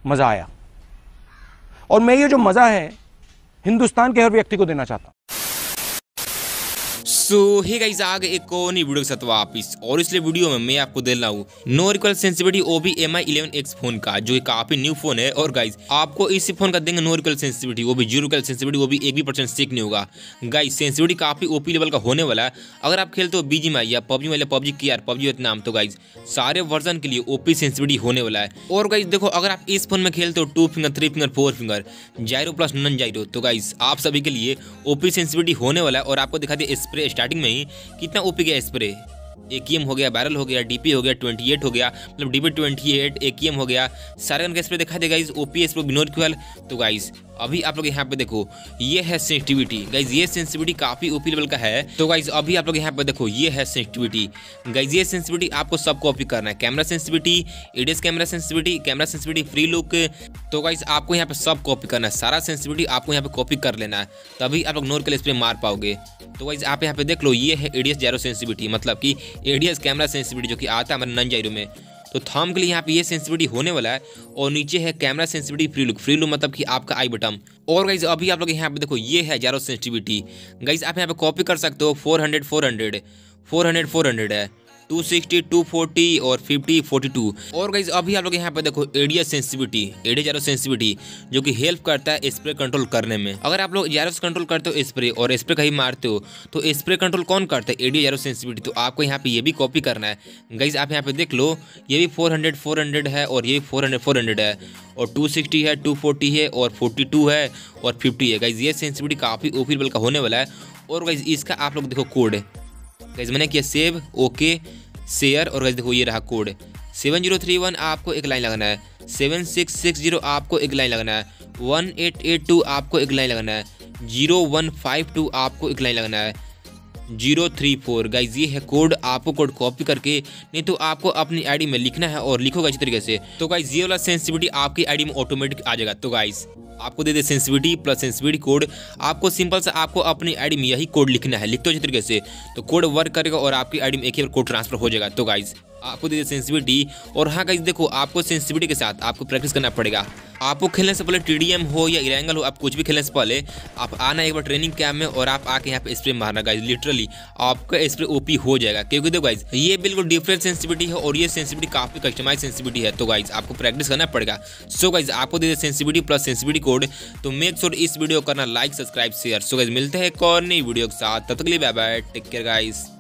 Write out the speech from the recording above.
मज़ा आया। और मैं ये जो मज़ा है हिंदुस्तान के हर व्यक्ति को देना चाहता हूँ। सो हे गाइस, आ गए एक और नई वीडियो के साथ वापिस। और इसलिए वीडियो में मैं आपको दे रहा हूँ no recoil sensitivity OP MI 11X phone का, जो काफी न्यू फोन है। और गाइस आपको इस फोन का देंगे नो रिकॉल सेंसिटिविटी, वो भी 0 रिकॉल सेंसिटिविटी, वो भी 1% स्टिक नहीं होगा। गाइस सेंसिटिविटी काफी OP लेवल का होने वाला है। अगर आप खेलते हो BGMI या PUBG वाले PUBG की यार PUBG वियतनाम, तो गाइस सारे वर्जन के लिए OP सेंसिटिविटी होने वाला है। और गाइस देखो, अगर आप इस फोन में खेलते हो 2 finger 3 finger 4 finger gyro plus none gyro, तो गाइस आप सभी के लिए OP सेंसिटिविटी होने वाला है। और आपको दिखा दिया स्प्रे स्टार्टिंग में ही कितना OP गया स्प्रे। AKM हो गया, बैरल हो गया, DP हो गया, 28 हो गया, मतलब DP 28, AKM हो गया, सारे का स्प्रे दिखा देगा गाइस। OP स्प्रे बिनोर क्यूएल। तो गाइस अभी आप लोग यहाँ पे देखो, ये है सेंसिटिविटी गाइस, ये सेंसिटिविटी काफी OP लेवल का है। तो गाइस अभी आप लोग यहाँ पे देखो, ये है सेंसिटिविटी गाइस। ये सेंसिटिविटी आपको सब कॉपी करना है, camera sensitivity, ADS camera sensitivity, free look. तो गाइस आपको यहाँ पे सब कॉपी करना है, सारा सेंसिटिविटी आपको यहाँ पे कॉपी कर लेना है, तभी आप लोग नोर के स्प्रे मार पाओगे। तो गाइस आप यहाँ पे देख लो, ये है एडीएस जायरो सेंसिटिविटी, मतलब कि एडीएस कैमरा सेंसिटिविटी जो कि आता है हमारे नन जायरो में। तो थंब के लिए यहाँ पे ये सेंसिटिविटी होने वाला है। और नीचे है कैमरा सेंसिटिविटी फ्री लुक मतलब कि आपका आई बटन। और गाइस अभी आप लोग यहाँ पे देखो, ये है जायरो सेंसिटिविटी गाइस, आप यहाँ पे कॉपी कर सकते हो। 400 है, 260, 240 और 50, 42। और गाइस अभी आप लोग यहाँ पे देखो, एडीएस जायरो सेंसिटिविटी जो कि हेल्प करता है स्प्रे कंट्रोल करने में। अगर आप लोग जायरो कंट्रोल करते हो स्प्रे और स्प्रे कहीं मारते हो, तो स्प्रे कंट्रोल कौन करता है? ADS gyro sensitivity. तो आपको यहाँ पे ये भी कॉपी करना है गाइस। आप यहाँ पे देख लो, ये भी 400 है और ये 400 है, और 260 है, 240 है, और 42 है, और 50 है गाइस। ये सेंसिटिविटी काफ़ी OP लेवल का होने वाला है। और गाइस इसका आप लोग देखो कोड गाइस, मैंने किया सेव, ओके, शेयर। और गाइस देखो ये रहा कोड 7031 आपको एक लाइन लगाना है, 7660 आपको एक लाइन लगाना है, 1882 आपको एक लाइन लगाना है, 0152 आपको एक लाइन लगाना है, 034 गाइज ये है कोड। आपको कोड कॉपी करके नहीं तो आपको अपनी आईडी में लिखना है और लिखोगा अच्छी तरीके से। तो गाइज ये वाला सेंसिटिविटी आपकी आईडी में ऑटोमेटिक आ जाएगा। तो गाइज आपको दे दे सेंसिटिविटी प्लस सेंसिटिविटी कोड, आपको सिंपल से आपको अपनी आईडी में यही कोड लिखना है, लिखते हो अच्छी तरीके से, तो कोड वर्क करेगा और आपकी आईडी में एक ही बार कोड ट्रांसफर हो जाएगा। तो गाइज आपको दे दे सेंसिटिविटी। और हाँ गाइज देखो, आपको सेंसिटिविटी के साथ आपको प्रैक्टिस करना पड़ेगा। आपको खेलने से पहले TDM हो या इरेंगल हो, आप कुछ भी खेलने से पहले आप आना एक बार ट्रेनिंग कैंप में, और आप आके यहाँ पे स्प्रे मारना गाइज। लिटरली आपका स्प्रे OP हो जाएगा, क्योंकि देखो गाइज ये बिल्कुल डिफरेंट सेंसिटिविटी है और ये सेंसिटिविटी काफी कस्टमाइज सेंसिटिविटी है। तो गाइज आपको प्रैक्टिस करना पड़ेगा। सो गाइज आपको दे दे सेंसिटिविटी प्लस सेंसिटिविटी कोड। तो मेक श्योर इस वीडियो करना like, subscribe, share. So guys मिलते हैं एक और नई वीडियो के साथ, तब तक के लिए bye bye, take care guys.